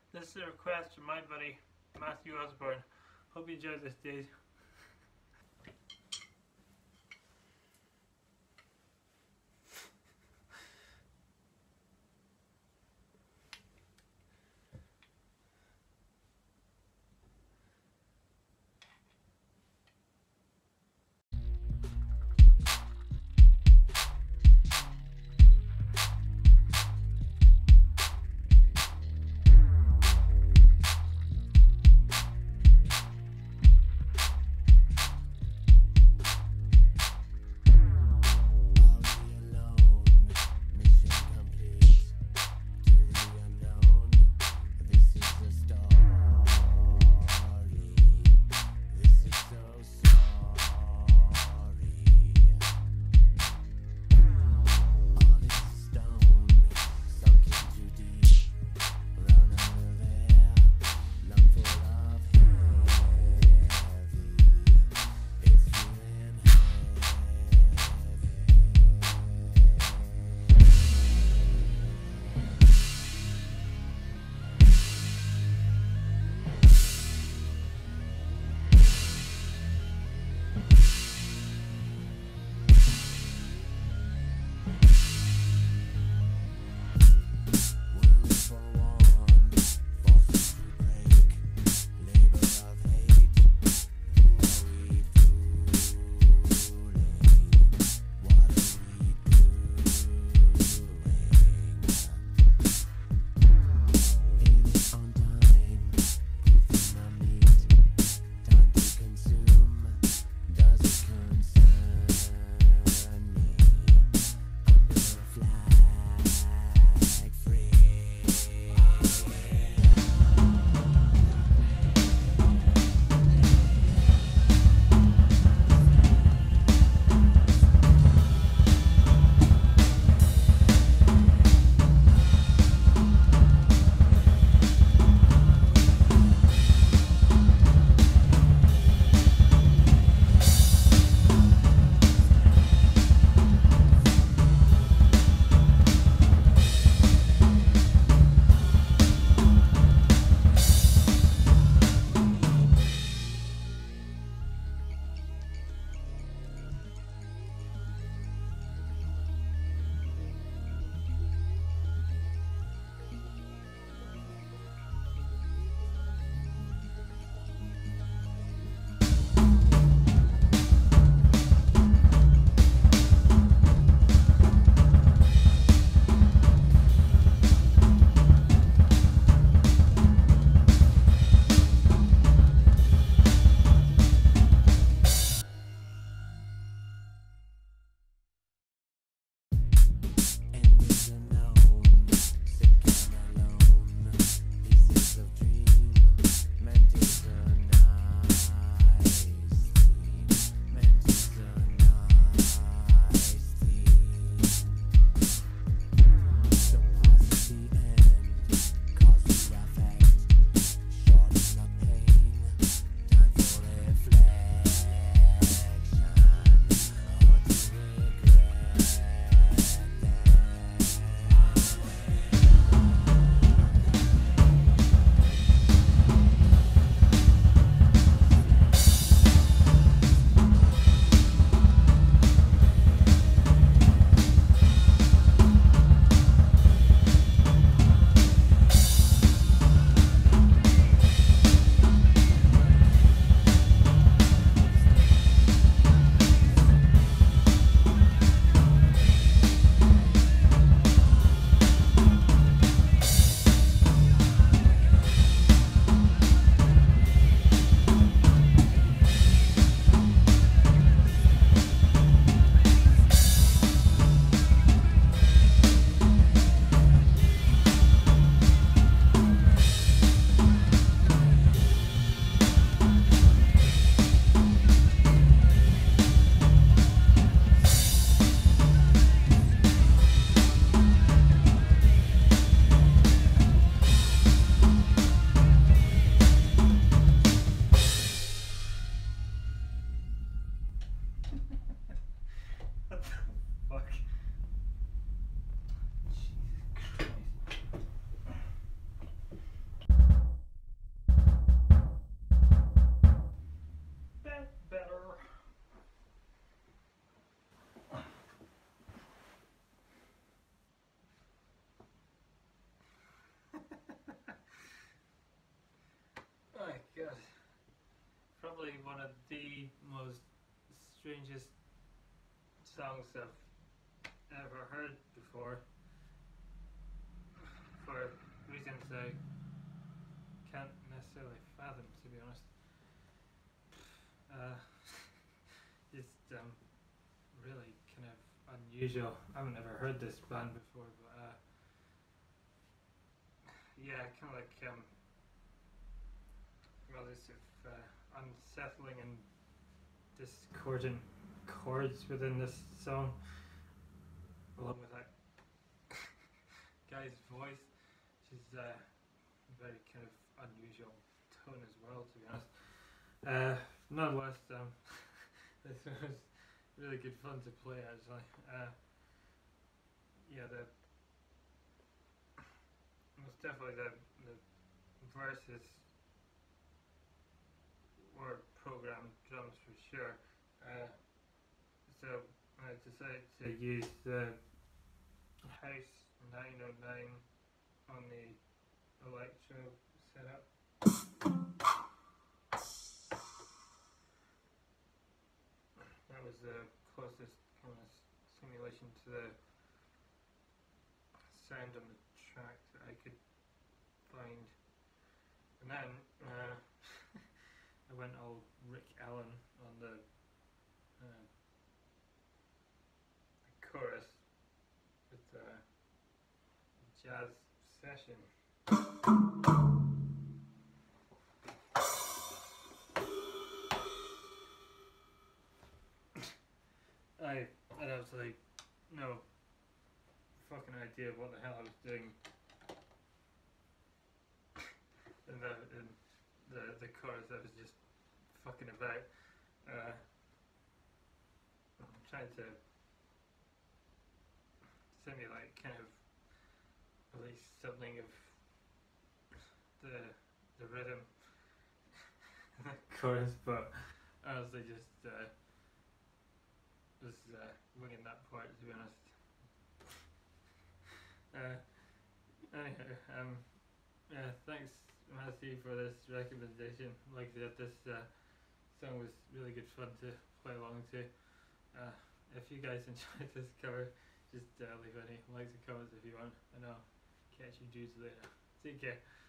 This is a request from my buddy Matthew Osborne. Hope you enjoyed this, dude. one of the most strangest songs I've ever heard before, for reasons I can't necessarily fathom, to be honest. It's really kind of unusual. I haven't ever heard this band before, but yeah, kind of like rather sort of unsettling and discordant chords within this song, along with that guy's voice, which is very kind of unusual tone as well, to be honest. Nonetheless, this was really good fun to play actually. Yeah, most definitely the verses were programmed drums for sure. So I decided to use the House 909 on the electro setup. That was the closest kind of simulation to the sound on the track that I could find. And then I went all Rick Allen on the chorus with the jazz session. I had absolutely no fucking idea what the hell I was doing in the chorus. I was just fucking about. I'm trying to simulate kind of at least something of the rhythm in the chorus, but honestly just was winging that part, to be honest. Anyhow, yeah, thanks Matthew for this recommendation. Like I said, this song was really good fun to play along to. If you guys enjoyed this cover, just leave any likes and comments if you want, and I'll catch you dudes later. Take care.